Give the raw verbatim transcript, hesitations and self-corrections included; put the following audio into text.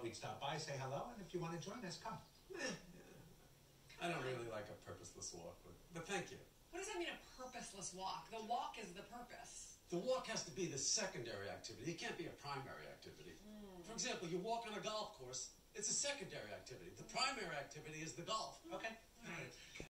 we'd stop by, say hello, and if you want to join us, come. Eh, yeah. I don't really like a purposeless walk, but, but thank you. What does that mean, a purposeless walk? The walk is the purpose. The walk has to be the secondary activity. It can't be a primary activity. Mm. For example, you walk on a golf course, it's a secondary activity. The primary activity is the golf. Okay. Right.